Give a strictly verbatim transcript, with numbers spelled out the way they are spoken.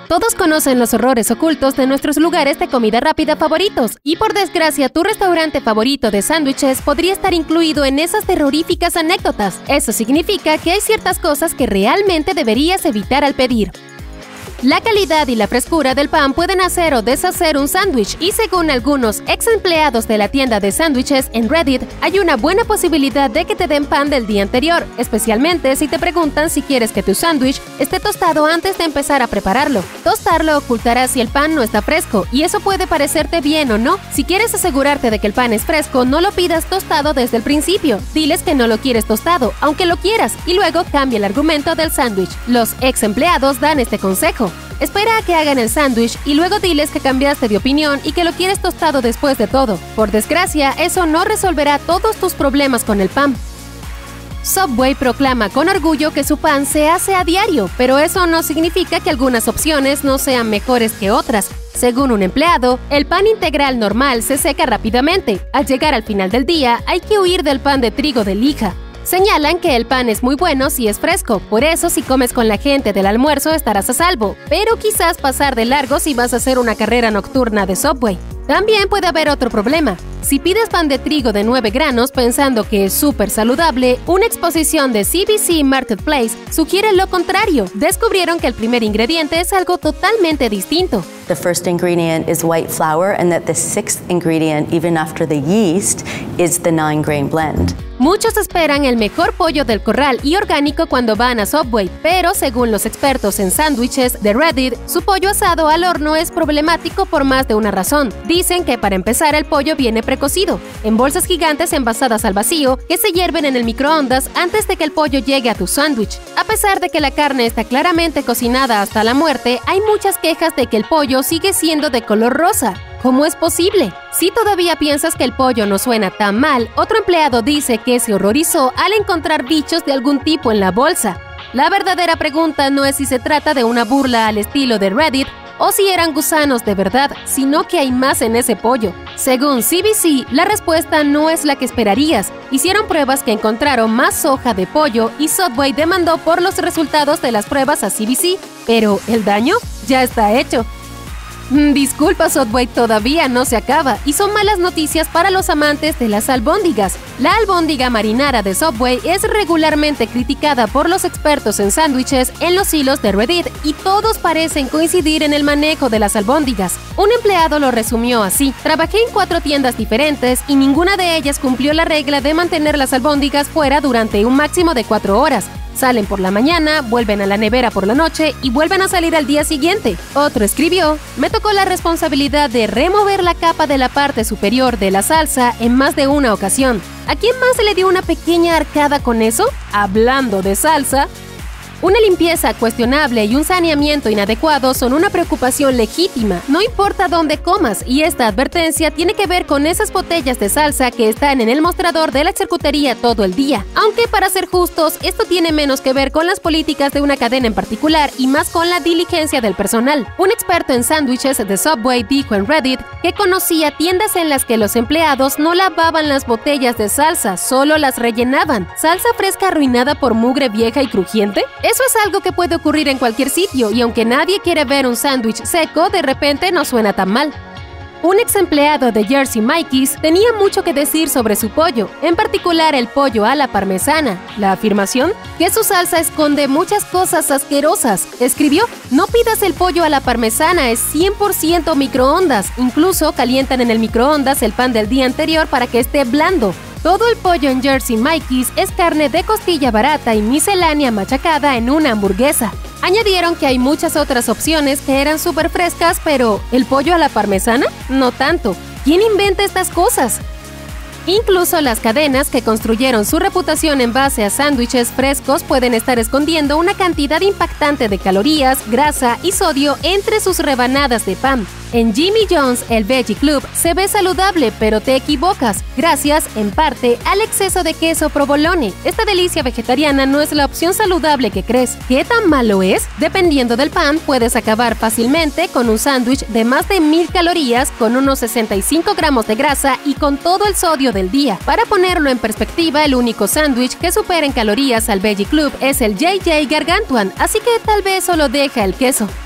Todos conocen los horrores ocultos de nuestros lugares de comida rápida favoritos, y por desgracia tu restaurante favorito de sándwiches podría estar incluido en esas terroríficas anécdotas. Eso significa que hay ciertas cosas que realmente deberías evitar al pedir. La calidad y la frescura del pan pueden hacer o deshacer un sándwich, y según algunos ex empleados de la tienda de sándwiches en Reddit, hay una buena posibilidad de que te den pan del día anterior, especialmente si te preguntan si quieres que tu sándwich esté tostado antes de empezar a prepararlo. Tostarlo ocultará si el pan no está fresco, y eso puede parecerte bien o no. Si quieres asegurarte de que el pan es fresco, no lo pidas tostado desde el principio. Diles que no lo quieres tostado, aunque lo quieras, y luego cambia el argumento del sándwich. Los ex empleados dan este consejo. Espera a que hagan el sándwich y luego diles que cambiaste de opinión y que lo quieres tostado después de todo. Por desgracia, eso no resolverá todos tus problemas con el pan. Subway proclama con orgullo que su pan se hace a diario, pero eso no significa que algunas opciones no sean mejores que otras. Según un empleado, el pan integral normal se seca rápidamente. Al llegar al final del día, hay que huir del pan de trigo de lija. Señalan que el pan es muy bueno si es fresco, por eso si comes con la gente del almuerzo estarás a salvo, pero quizás pasar de largo si vas a hacer una carrera nocturna de Subway. También puede haber otro problema. Si pides pan de trigo de nueve granos pensando que es súper saludable, una exposición de C B C Marketplace sugiere lo contrario. Descubrieron que el primer ingrediente es algo totalmente distinto. The first ingredient is white flour, and that the sixth ingredient, even after the yeast, is the nine-grain blend. Muchos esperan el mejor pollo del corral y orgánico cuando van a Subway, pero según los expertos en sándwiches de Reddit, su pollo asado al horno es problemático por más de una razón. Dicen que para empezar el pollo viene precocido, en bolsas gigantes envasadas al vacío que se hierven en el microondas antes de que el pollo llegue a tu sándwich. A pesar de que la carne está claramente cocinada hasta la muerte, hay muchas quejas de que el pollo sigue siendo de color rosa. ¿Cómo es posible? Si todavía piensas que el pollo no suena tan mal, otro empleado dice que se horrorizó al encontrar bichos de algún tipo en la bolsa. La verdadera pregunta no es si se trata de una burla al estilo de Reddit o si eran gusanos de verdad, sino que hay más en ese pollo. Según C B C, la respuesta no es la que esperarías. Hicieron pruebas que encontraron más soja de pollo y Subway demandó por los resultados de las pruebas a C B C, pero el daño ya está hecho. Disculpa, Subway, todavía no se acaba, y son malas noticias para los amantes de las albóndigas. La albóndiga marinara de Subway es regularmente criticada por los expertos en sándwiches en los hilos de Reddit, y todos parecen coincidir en el manejo de las albóndigas. Un empleado lo resumió así: trabajé en cuatro tiendas diferentes y ninguna de ellas cumplió la regla de mantener las albóndigas fuera durante un máximo de cuatro horas. Salen por la mañana, vuelven a la nevera por la noche y vuelven a salir al día siguiente. Otro escribió: me tocó la responsabilidad de remover la capa de la parte superior de la salsa en más de una ocasión. ¿A quién más se le dio una pequeña arcada con eso? Hablando de salsa, una limpieza cuestionable y un saneamiento inadecuado son una preocupación legítima, no importa dónde comas, y esta advertencia tiene que ver con esas botellas de salsa que están en el mostrador de la charcutería todo el día. Aunque, para ser justos, esto tiene menos que ver con las políticas de una cadena en particular y más con la diligencia del personal. Un experto en sándwiches de Subway dijo en Reddit que conocía tiendas en las que los empleados no lavaban las botellas de salsa, solo las rellenaban. ¿Salsa fresca arruinada por mugre vieja y crujiente? Eso es algo que puede ocurrir en cualquier sitio, y aunque nadie quiere ver un sándwich seco, de repente no suena tan mal. Un ex empleado de Jersey Mike's tenía mucho que decir sobre su pollo, en particular el pollo a la parmesana. La afirmación: que su salsa esconde muchas cosas asquerosas. Escribió: no pidas el pollo a la parmesana, es cien por ciento microondas. Incluso calientan en el microondas el pan del día anterior para que esté blando. Todo el pollo en Jersey Mike's es carne de costilla barata y miscelánea machacada en una hamburguesa. Añadieron que hay muchas otras opciones que eran súper frescas, pero ¿el pollo a la parmesana? No tanto. ¿Quién inventa estas cosas? Incluso las cadenas que construyeron su reputación en base a sándwiches frescos pueden estar escondiendo una cantidad impactante de calorías, grasa y sodio entre sus rebanadas de pan. En Jimmy John's, el Veggie Club, se ve saludable, pero te equivocas, gracias, en parte, al exceso de queso provolone. Esta delicia vegetariana no es la opción saludable que crees. ¿Qué tan malo es? Dependiendo del pan, puedes acabar fácilmente con un sándwich de más de mil calorías, con unos sesenta y cinco gramos de grasa y con todo el sodio del día. Para ponerlo en perspectiva, el único sándwich que supera en calorías al Veggie Club es el J J Gargantuan, así que tal vez solo deja el queso.